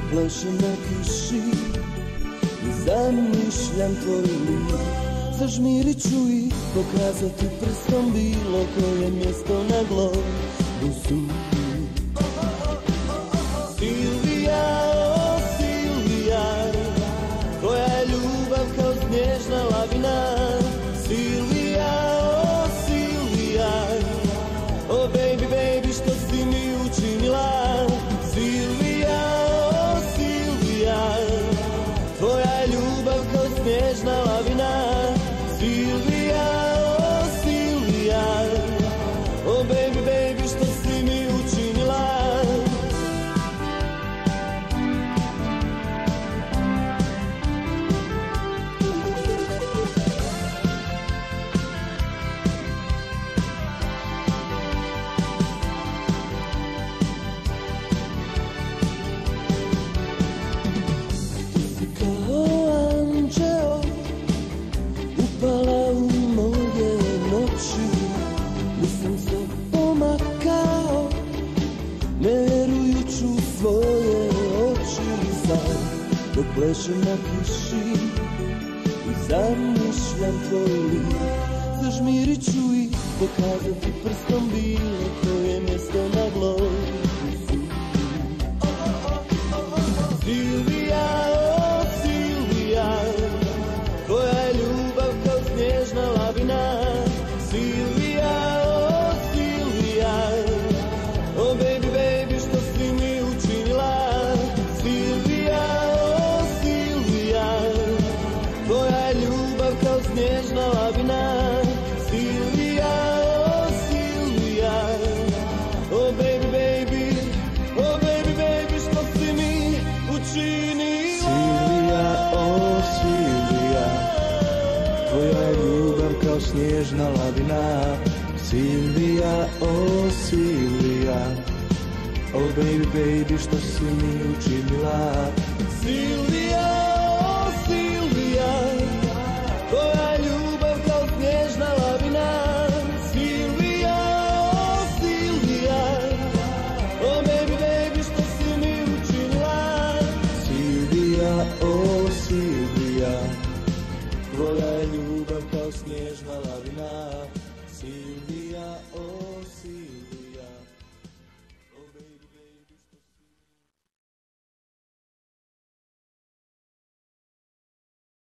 plešem na kiši i zamišljam tvoj lik. Zažmirit ću i pokazati prstom bilo koje mjesto na globusu. Silvija, o Silvija, tvoja je ljubav kao snježna lavina. Silvija, o Silvija, o baby, baby, što si mi učinila. Silvija, o Silvija, tvoja je ljubav kao snježna lavina. Silvija, o Silvija, o baby, baby, što si mi učinila. Upala u moje noći, nisam se pomakao, ne vjerujući u svoje oči. Sam dok plešem na kiši i zamišljam tvoj lik. Zažmirit ću i pokazati prstom bilo koje mjesto na globusu. Silvija, o Silvija, tvoja je ljubav kao snježna lavina. Silvija, o Silvija, o baby, baby, što si mi učinila. Silvija, o Silvija, tvoja je ljubav kao snježna lavina. Silvija, o Silvija, o baby, baby, o baby, baby, što si mi učinila. Silvija, o Silvija, tvoja je ljubav kao snježna lavina. Silvija, o Silvija, o baby, baby, što si mi učinila. Silvija.